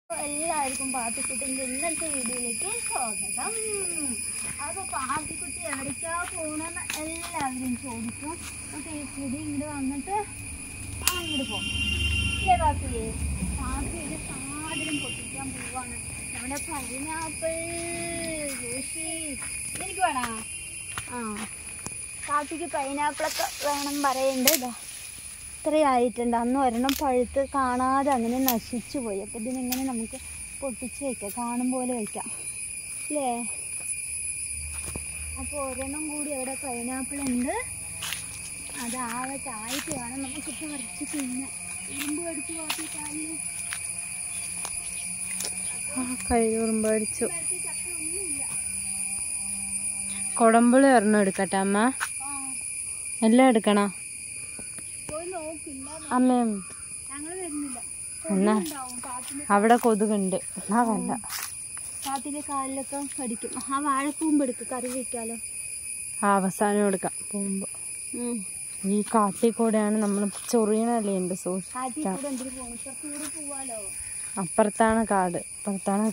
എല്ലാവർക്കും പാത്തിക്കുട്ടിൻ്റെ ഇന്നത്തെ വീഡിയോയിലേക്ക് സ്വാഗതം. അപ്പോൾ പാത്തിക്കുട്ടി എവിടേക്കാ പോകണമെന്ന് എല്ലാവരും ചോദിക്കും. അപ്പോൾ ഈ ചെടി ഇങ്ങോട്ട് വന്നിട്ട് അങ്ങോട്ട് പോകും ഇല്ലേ പാത്തിയെ? പാത്തിയുടെ സാധനം പൊട്ടിക്കാൻ പോവാണ്. നമ്മുടെ പൈനാപ്പിൾ ജ്യൂസി എനിക്ക് വേണോ? പാത്തിക്ക് പൈനാപ്പിളൊക്കെ വേണം പറയുന്നുണ്ട്. ഇതാ ഇത്രയായിട്ടുണ്ട്. അന്ന് ഒരെണ്ണം പഴുത്ത് കാണാതെ അങ്ങനെ നശിച്ചു പോയി. അപ്പോൾ ഇതിനിങ്ങനെ നമുക്ക് പൊട്ടിച്ച് വയ്ക്കാം, കാണും പോലെ വയ്ക്കാം അല്ലേ? അപ്പോൾ ഒരെണ്ണം കൂടി അവിടെ പൈനാപ്പിൾ ഉണ്ട്. അതാവട്ടായിട്ട് വേണം നമുക്കിപ്പോൾ വരച്ച് തിന്നെ. ഇരുമ്പ് കടിച്ച് പോയി കാലിൽ കഴിയുറുമ്പ് അടിച്ചു. കൊടമ്പുളി ഒരെണ്ണം എടുക്കട്ടെ അമ്മ? എല്ലാം എടുക്കണോ അമ്മ? എന്നാ അവിടെ കൊതുകുണ്ട്. എന്നാ വേണ്ട. കാട്ടിലെ കാലിലൊക്കെ കടിക്കും. ആ വാഴക്കൂമ്പ് എടുക്കും, കറി വയ്ക്കാലോ. അവസാനം എടുക്കാം പോകുമ്പോ. ഈ കാട്ടിൽ കൂടെയാണ് നമ്മൾ ചൊറിയണല്ലേ എന്റെ അപ്പുറത്താണ് കാട്, അപ്പുറത്താണ്.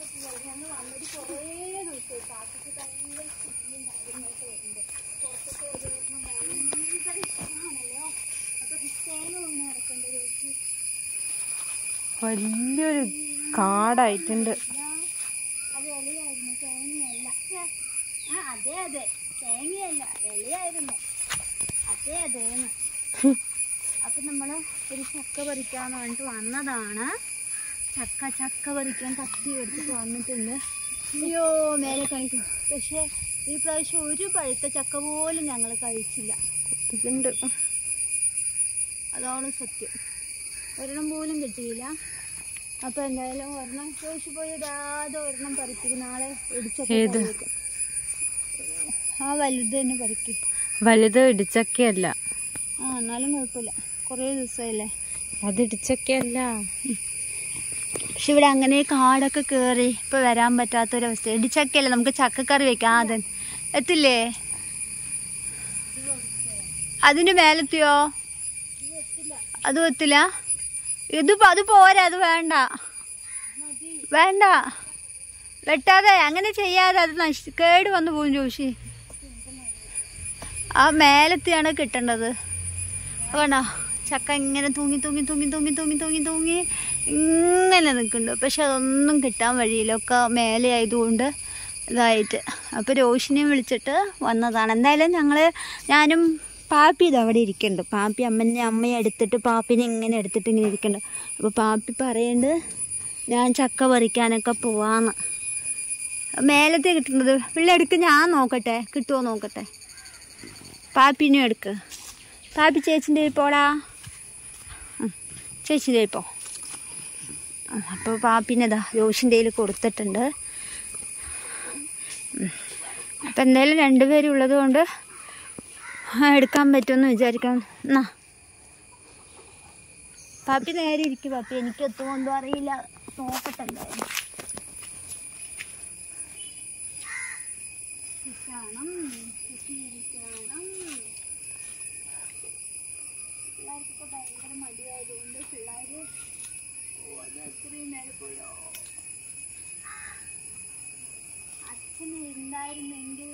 വലിയൊരു കാടായിട്ടുണ്ട്. അത് ഇലയായിരുന്നു, തേങ്ങയല്ല. അതെ അതെ, തേങ്ങയല്ല, ഇലയായിരുന്നു. അതെ അതേന്ന്. അപ്പൊ നമ്മള് ഒരു ചക്ക പറിക്കാന്ന് പറഞ്ഞിട്ട് വന്നതാണ്. ചക്ക പറിക്കാൻ കത്തി എടുത്തിട്ട് വന്നിട്ടുണ്ട്. അയ്യോ മേലെ കാണിക്കും. പക്ഷെ ഈ പ്രാവശ്യം ഒരു പഴുത്ത ചക്ക പോലും ഞങ്ങൾ കഴിച്ചില്ല. കുത്തിക്കുണ്ട്. അതാണ് സത്യം. ഒരെണ്ണം പോലും കിട്ടിയില്ല. അപ്പൊ എന്തായാലും ഒരെണ്ണം ചോദിച്ചു പോയി ഇടാതെ ഒരെണ്ണം പറിക്കും. നാളെ ഇടിച്ചൊക്കെ ആ വലുത് തന്നെ പറിക്കും. വലുത് ഇടിച്ചക്കയല്ല. എന്നാലും കുഴപ്പമില്ല, കുറേ ദിവസമല്ലേ. അത് ഇടിച്ചക്കയല്ല. പക്ഷെ ഇവിടെ അങ്ങനെ കാടൊക്കെ കയറി ഇപ്പൊ വരാൻ പറ്റാത്തൊരവസ്ഥ. ഇടിച്ചക്കയല്ല, നമുക്ക് ചക്കക്കറി വെക്കാം. അതെ എത്തില്ലേ? അതിന്റെ മേലെത്തിയോ? അതും എത്തില്ല. അത് പോരാ, അത് വേണ്ട വേണ്ട, വെട്ടാതെ അങ്ങനെ ചെയ്യാതെ. അത് കേട് വന്നു പോകും ജോഷി. ആ മേലത്തെയാണ് കിട്ടേണ്ടത്. വേണ്ട. ചക്ക ഇങ്ങനെ തൂങ്ങി തൂങ്ങി തൂങ്ങി തൂങ്ങി തൂങ്ങി തൂങ്ങി തൂങ്ങി ഇങ്ങനെ നിൽക്കുന്നുണ്ട്. പക്ഷെ അതൊന്നും കിട്ടാൻ വഴിയില്ല, ഒക്കെ മേലെ ആയതുകൊണ്ട് ഇതായിട്ട്. അപ്പോൾ രോഷിനെയും വിളിച്ചിട്ട് വന്നതാണ്. എന്തായാലും ഞാനും പാപ്പി ഇതവിടെ ഇരിക്കുന്നുണ്ട്. പാപ്പി അമ്മയെ എടുത്തിട്ട് പാപ്പിനെ ഇങ്ങനെ എടുത്തിട്ട് ഇങ്ങനെ ഇരിക്കുന്നുണ്ട്. അപ്പോൾ പാപ്പി പറയുന്നുണ്ട് ഞാൻ ചക്ക പറിക്കാനൊക്കെ പോവാന്ന്. മേലത്തെ കിട്ടുന്നത് പിള്ളേ എടുക്ക്, ഞാൻ നോക്കട്ടെ കിട്ടുമോ നോക്കട്ടെ. പാപ്പിനും എടുക്ക്. പാപ്പി ചേച്ചിൻ്റെ പോടാ, ചേച്ചിൻ്റെ പോ. അപ്പോൾ പാപ്പിനെതാ രോഷിൻ്റെ കയ്യിൽ കൊടുത്തിട്ടുണ്ട്. അപ്പം എന്തായാലും രണ്ടുപേരും ഉള്ളത് കൊണ്ട് എടുക്കാൻ പറ്റുമെന്ന് വിചാരിക്കാം. എന്നാ പാപ്പി നേരെ ഇരിക്കും. പാപ്പി എനിക്ക് എത്തുമോ അറിയില്ല, നോക്കട്ടെ. എന്തായാലും പിള്ളേർക്കൊക്കെ ഭയങ്കര മടിയായതുകൊണ്ട് പിള്ളേർ അത്രയും നേരെ പോയോ. അച്ഛന് ഉണ്ടായിരുന്നെങ്കിൽ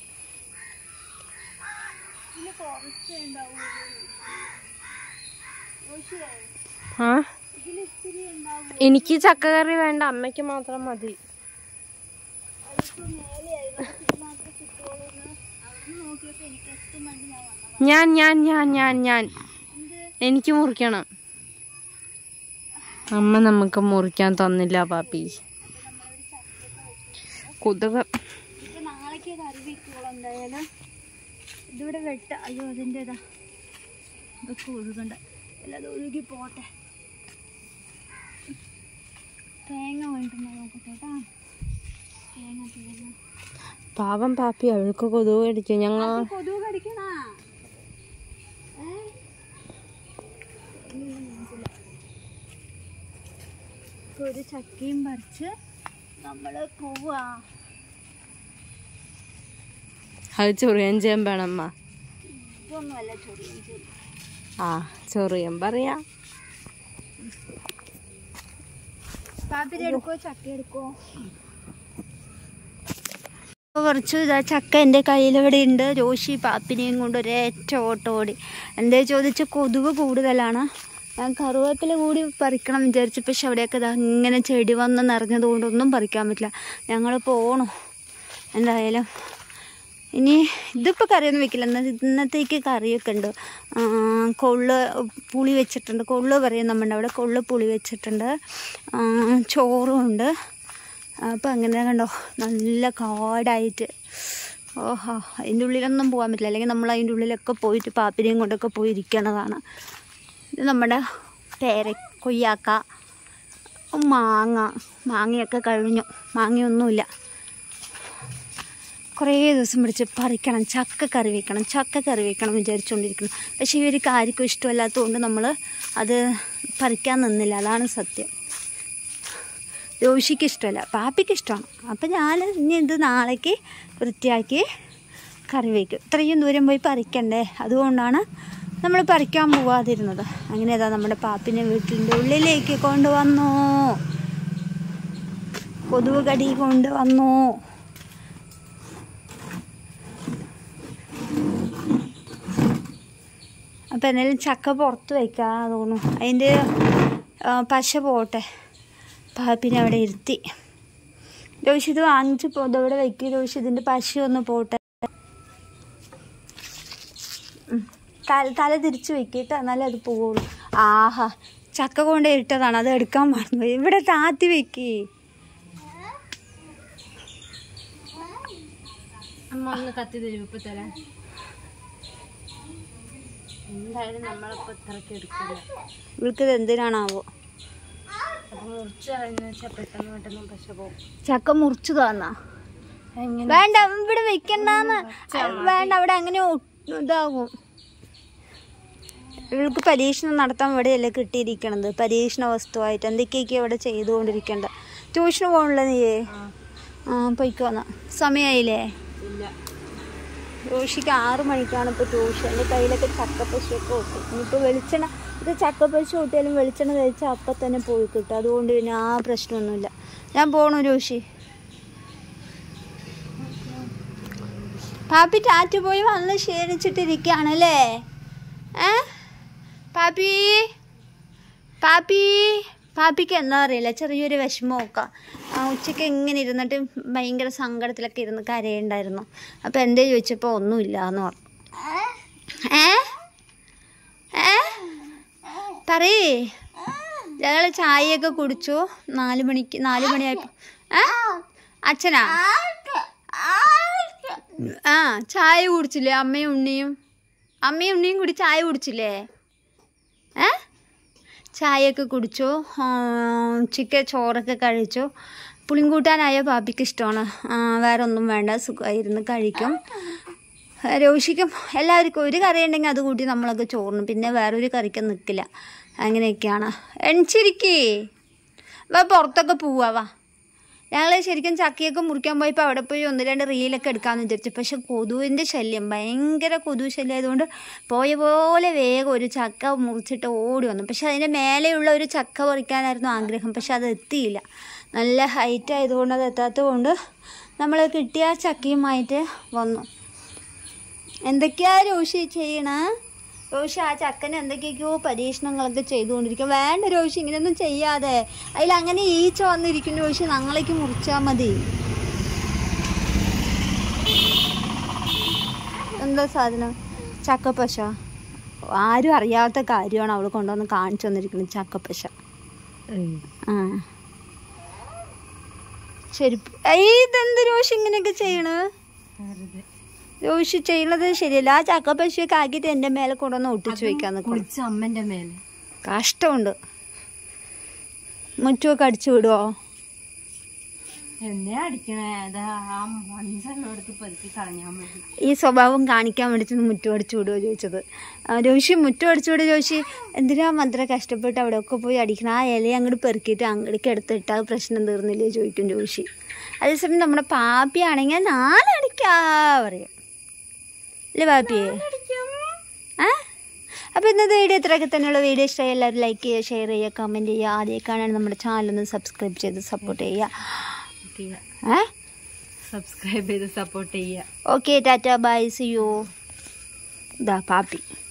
കുറച്ച് ഉണ്ടാവുമോ? എനിക്ക് ചക്കക്കറി വേണ്ട, അമ്മയ്ക്ക് മാത്രം മതി. ഞാൻ എനിക്ക് മുറിക്കണം. അമ്മ നമുക്ക് മുറിക്കാൻ തന്നില്ല പാപ്പി. കൊതുക് നാളേക്ക് കറി വെക്കുള്ളൂ. എന്തായാലും ഇതിവിടെ വെട്ട. അയ്യോ അതിൻ്റെതാ ഇതൊക്കെ ഒഴുകണ്ട, എല്ലാതും ഒഴുകി പോട്ടെ. തേങ്ങ വേണ്ടുന്ന നോക്കട്ടെ കേട്ടാ. തേങ്ങ പാവം പാപ്പി, അവൾക്ക് കൊതുക് കടിക്കും. ഞങ്ങൾ കൊതുക് കടിക്കണ ഒരു ചക്കയും പറിച്ച് നമ്മള് പോവാ. അത് ചൊറിയാൻ ചെയ്യാൻ വേണമ്മ. ഇതൊന്നുമല്ല ചൊറിയാൻ. ചൊറിയാൻ പറയാ. പാപ്പിനെ എടുക്കോ ചക്ക എടുക്കോ? കുറച്ച് ഇതാ ചക്ക എൻ്റെ കയ്യിലിവിടെ ഉണ്ട്. രോഷി പാപ്പിനെയും കൊണ്ട് ഒരേറ്റ ഓട്ടം ഓടി. എന്തേ ചോദിച്ചാൽ കൊതുക് കൂടുതലാണ്. ഞാൻ കറുവേപ്പില കൂടി പറിക്കണം വിചാരിച്ചു, പക്ഷെ അവിടെയൊക്കെ ഇതാ ഇങ്ങനെ ചെടി വന്ന് നിറഞ്ഞത് കൊണ്ടൊന്നും പറിക്കാൻ പറ്റില്ല. ഞങ്ങൾ പോകണം എന്തായാലും. ഇനി ഇതിപ്പോൾ കറിയൊന്നും വെക്കില്ല, ഇന്നത്തേക്ക് കറിയൊക്കെ ഉണ്ട്. കൊള്ള് പുളി വെച്ചിട്ടുണ്ട്, കൊള്ള് പറയും നമ്മുടെ അവിടെ, കൊള്ള് പുളി വെച്ചിട്ടുണ്ട്, ചോറും ഉണ്ട്. അപ്പം അങ്ങനെ കണ്ടോ നല്ല കാടായിട്ട്. ഓഹോ, അതിൻ്റെ ഉള്ളിലൊന്നും പോകാൻ പറ്റില്ല, അല്ലെങ്കിൽ നമ്മൾ അതിൻ്റെ ഉള്ളിലൊക്കെ പോയിട്ട് പാപ്പിനെയും കൊണ്ടൊക്കെ പോയിരിക്കണതാണ്. ഇത് നമ്മുടെ കൊയ്യാക്ക, മാങ്ങയൊക്കെ കഴിഞ്ഞു, മാങ്ങയൊന്നുമില്ല. കുറേ ദിവസം പിടിച്ച് പറിക്കണം, ചക്ക കറി വെക്കണം വിചാരിച്ചുകൊണ്ടിരിക്കണം. പക്ഷേ ഇവർക്ക് ആർക്കും ഇഷ്ടമല്ലാത്തതുകൊണ്ട് നമ്മൾ അത് പറിക്കാൻ നിന്നില്ല, അതാണ് സത്യം. രോഷിക്ക് ഇഷ്ടമല്ല, പാപ്പിക്ക് ഇഷ്ടമാണ്. അപ്പം ഞാൻ ഇനി ഇത് നാളേക്ക് വൃത്തിയാക്കി കറി വയ്ക്കും. ഇത്രയും ദൂരം പോയി പറിക്കണ്ടേ, അതുകൊണ്ടാണ് നമ്മൾ പറിക്കാൻ പോവാതിരുന്നത്. അങ്ങനെ ഏതാ നമ്മുടെ പാപ്പിനെ വീട്ടിൻ്റെ ഉള്ളിലേക്ക് കൊണ്ടുവന്നു, കൊതുക് കടി കൊണ്ടുവന്നു. അപ്പം എന്നാലും ചക്ക പുറത്ത് വയ്ക്കാം തോന്നുന്നു, അതിൻ്റെ പശ പോട്ടെ. പാപ്പിനെ അവിടെ ഇരുത്തി. രോഷി ഇത് വാങ്ങിച്ച് ഇവിടെ വയ്ക്കും. രോഷി ഇതിൻ്റെ പശ ഒന്ന് പോട്ടെ. തല തിരിച്ച് വെക്കിയിട്ട് എന്നാലേ അത് പോവുള്ളൂ. ആഹാ, ചക്ക കൊണ്ട് ഇട്ടതാണ്, അത് എടുക്കാൻ മറന്നു. ഇവിടെ താത്തി വെക്കി. അമ്മ ഒന്ന് കത്തി തരും ഇപ്പം തരാൻ. എന്തായാലും നമ്മളിപ്പോൾ ഇത്രയ്ക്ക് എടുക്കില്ല. ഇവൾക്കിത് എന്തിനാണാവോ? ചക്ക മുറിച്ചു തന്നാ വേണ്ട, ഇവിടെ വെക്കണ്ടെന്ന് വേണ്ട, അവിടെ അങ്ങനെ ഇതാകും. ഇവൾക്ക് പരീക്ഷണം നടത്താൻ ഇവിടെയല്ലേ കിട്ടിയിരിക്കണത്, പരീക്ഷണ വസ്തുവായിട്ട് എന്തൊക്കെയൊക്കെ ഇവിടെ ചെയ്തുകൊണ്ടിരിക്കണ്ട. ട്യൂഷന് പോകണല്ലോ നീയേ? പോയിക്കോന്ന സമയമായില്ലേ? രോഷിക്ക് 6 മണിക്കാണ് ഇപ്പോൾ ട്യൂഷൻ. എൻ്റെ കയ്യിലൊക്കെ ചക്കപ്പശയൊക്കെ ഒട്ടി. ഇനിയിപ്പോൾ വെളിച്ചെണ്ണ, ഇത് ചക്കപ്പശ കൂട്ടിയാലും വെളിച്ചെണ്ണ തേച്ചാൽ അപ്പം തന്നെ പോയി കിട്ടും. അതുകൊണ്ട് പിന്നെ ആ പ്രശ്നമൊന്നുമില്ല. ഞാൻ പോകണു രോഷി. പാപ്പി ടാറ്റ പോയി വന്ന് ക്ഷീണിച്ചിട്ടിരിക്കുകയാണല്ലേ? പാപ്പിക്ക് എന്താ അറിയില്ല, ചെറിയൊരു വിഷമമൊക്കെ. ഉച്ചയ്ക്ക് ഇങ്ങനെ ഇരുന്നിട്ട് ഭയങ്കര സങ്കടത്തിലൊക്കെ ഇരുന്ന് കരയുണ്ടായിരുന്നു. അപ്പോൾ എന്തേ ചോദിച്ചപ്പോൾ ഒന്നുമില്ല എന്ന് പറഞ്ഞു. പറയേ. ഞങ്ങൾ ചായയൊക്കെ കുടിച്ചു. 4 മണിയായപ്പോൾ അച്ഛനാ ചായ കുടിച്ചില്ലേ? അമ്മയും ഉണ്ണിയും കൂടി ചായ കുടിച്ചില്ലേ? ചായയൊക്കെ കുടിച്ചു. ഉച്ചയ്ക്ക് ചോറൊക്കെ കഴിച്ചു. പുളിങ്കൂട്ടാനായ പാപ്പിക്ക് ഇഷ്ടമാണ്. വേറെ ഒന്നും വേണ്ട, സുഖമായിരുന്നു കഴിക്കും. രോഷിക്കും എല്ലാവർക്കും ഒരു കറി ഉണ്ടെങ്കിൽ അത് കൂട്ടി നമ്മളൊക്കെ ചോറിനും, പിന്നെ വേറൊരു കറിക്ക് നിൽക്കില്ല. അങ്ങനെയൊക്കെയാണ്. എണിച്ചിരിക്കേ, പുറത്തൊക്കെ പോവാ. ഞങ്ങൾ ശരിക്കും ചക്കയൊക്കെ മുറിക്കാൻ പോയപ്പോൾ അവിടെ പോയി 1-2 റീലൊക്കെ എടുക്കാമെന്ന് വിചാരിച്ചു. പക്ഷെ കൊതുവിൻ്റെ ശല്യം, ഭയങ്കര കൊതുക് ശല്യം ആയതുകൊണ്ട് പോയ പോലെ വേഗം ഒരു ചക്ക മുറിച്ചിട്ട് ഓടി വന്നു. പക്ഷെ അതിൻ്റെ മേലെയുള്ള ഒരു ചക്ക പറിക്കാനായിരുന്നു ആഗ്രഹം, പക്ഷെ അത് എത്തിയില്ല. നല്ല ഹൈറ്റ് ആയതുകൊണ്ട് അത് എത്താത്തത് കൊണ്ട് നമ്മൾ കിട്ടിയ ചക്കയുമായിട്ട് വന്നു. എന്തൊക്കെയാ രോഷി ചെയ്യണേ? രോഷി ആ ചക്കന് എന്തൊക്കെയൊക്കെയോ പരീക്ഷണങ്ങളൊക്കെ ചെയ്തുകൊണ്ടിരിക്കും. വേണ്ട രോഷി, ഇങ്ങനെയൊന്നും ചെയ്യാതെ. അതിലങ്ങനെ ഈച്ച വന്നിരിക്കും രോഷി, ഞങ്ങളേക്ക് മുറിച്ചാൽ മതി. എന്താ സാധനം? ചക്കപ്പശ. ആരും അറിയാത്ത കാര്യമാണ് അവൾ കൊണ്ടുവന്ന് കാണിച്ചു തന്നിരിക്കുന്നത്, ചക്കപ്പശ. ശരി, ഇതെന്ത് രോഷി ഇങ്ങനെയൊക്കെ ചെയ്യണേ? രോഷി ചെയ്യുന്നത് ശരിയല്ല. ആ ചക്കപ്പശയൊക്കെ ആക്കിയിട്ട് എൻ്റെ മേലെ കൊണ്ടുവന്ന് ഒട്ടിച്ചു വെക്കാൻ നിൽക്കും. അമ്മൻ്റെ മേലെ കഷ്ടമുണ്ട്. മുറ്റുമൊക്കെ അടിച്ചു വിടുവോ? എന്നെ അടിക്കണേ, കളഞ്ഞാൽ മതി. ഈ സ്വഭാവം കാണിക്കാൻ വേണ്ടിയിട്ട് മുറ്റം അടിച്ചു വിടുവോ ചോദിച്ചത്. രോഷി മുറ്റം അടിച്ചു വിടുക. രോഷി എന്തിനാ മാത്രം കഷ്ടപ്പെട്ട് അവിടെയൊക്കെ പോയി അടിക്കണം? ആ ഇലയെ അങ്ങോട്ട് പെറുക്കിയിട്ട് അങ്ങോട്ടേക്ക് എടുത്തിട്ട് അത് പ്രശ്നം തീർന്നില്ലേ ചോദിക്കും രോഷി. അതേസമയം നമ്മുടെ പാപ്പിയാണെങ്കിൽ 4 അടിക്കാ പറയും അല്ലേ പാപ്പിയെ? അപ്പോൾ ഇന്നത്തെ വീഡിയോ ഇത്രയൊക്കെ തന്നെയുള്ള. വീഡിയോ ഇഷ്ടമായി എല്ലാവരും ലൈക്ക് ചെയ്യുക, ഷെയർ ചെയ്യുക, കമൻറ്റ് ചെയ്യുക. ആദ്യമൊക്കെയാണ് നമ്മുടെ ചാനലൊന്ന് സബ്സ്ക്രൈബ് ചെയ്ത് സപ്പോർട്ട് ചെയ്യുക. സബ്സ്ക്രൈബ് ചെയ്ത് സപ്പോർട്ട് ചെയ്യുക. Okay, tata, bye, see you. ഇതാ പാപ്പി.